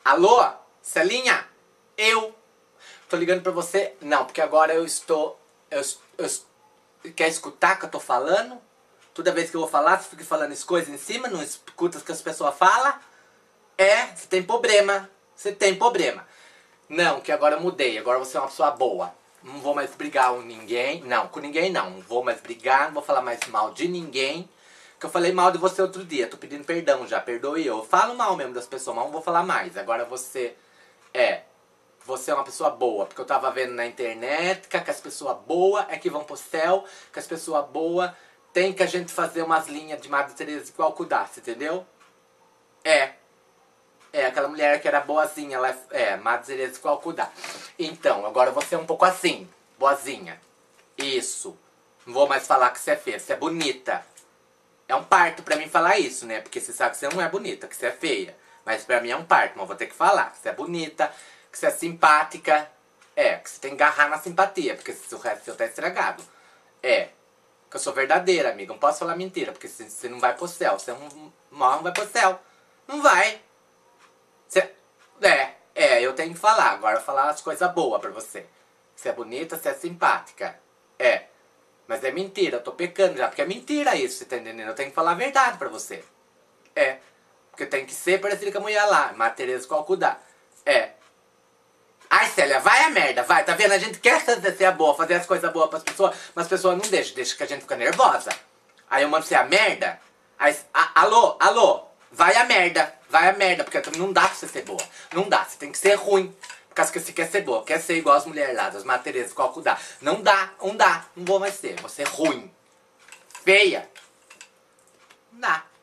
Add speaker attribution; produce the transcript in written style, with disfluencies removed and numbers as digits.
Speaker 1: Alô? Celinha? Eu? Tô ligando pra você? Não, porque agora eu estou... Quer escutar o que eu tô falando? Toda vez que eu vou falar, você fica falando as coisas em cima, não escuta o que as pessoas falam? É, você tem problema. Você tem problema. Não, que agora eu mudei. Agora você é uma pessoa boa. Não vou mais brigar com ninguém. Não, com ninguém não. Não vou mais brigar, não vou falar mais mal de ninguém. Que eu falei mal de você outro dia. Tô pedindo perdão já, perdoe eu. Eu falo mal mesmo das pessoas, mas não vou falar mais. Agora você é uma pessoa boa. Porque eu tava vendo na internet que as pessoas boas é que vão pro céu. Que as pessoas boas tem que a gente fazer umas linhas de Madre Teresa igual cuidasse, entendeu? Aquela mulher que era boazinha, ela Madre Teresa igual cuidar. Então, agora você é um pouco assim, boazinha. Isso. Não vou mais falar que você é feia, você é bonita. É um parto pra mim falar isso, né? Porque você sabe que você não é bonita, que você é feia. Mas pra mim é um parto, mas vou ter que falar que você é bonita, que você é simpática. Que você tem que agarrar na simpatia, porque se o resto seu tá estragado. Que eu sou verdadeira, amiga. Não posso falar mentira, porque você não vai pro céu. Você não vai pro céu. Não vai. Você, eu tenho que falar. Agora eu vou falar as coisas boas pra você. Você é bonita, você é simpática. Mas é mentira, eu tô pecando já, porque é mentira isso, você tá entendendo? Eu tenho que falar a verdade pra você. Porque tem que ser parecido com a mulher lá, Madre Teresa Calcutá. Ai, Célia, vai a merda, vai, tá vendo? A gente quer ser a boa, fazer as coisas boas pras pessoas, mas as pessoas não deixam, deixa que a gente fica nervosa. Aí eu mando você a merda, aí, alô, vai a merda, porque não dá pra você ser boa. Não dá, você tem que ser ruim. Por causa que você quer ser boa, quer ser igual as mulheres lá, das Madre Teresa Calcutá. Não dá, não vou mais ser, vou ser ruim. Feia. Não dá.